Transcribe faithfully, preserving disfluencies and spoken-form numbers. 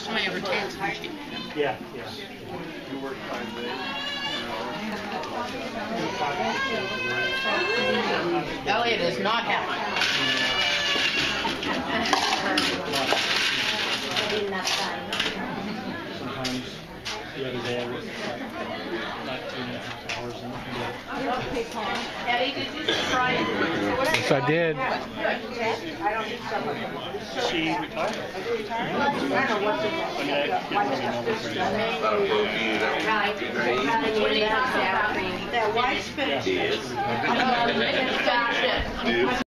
first time I ever danced fishing. Yeah, yeah. You work five days. Elliot is not happy. Sometimes the other day I was like two and a half hours in the Eddie, did you try it? Yes, I did. She retired. That white spinach.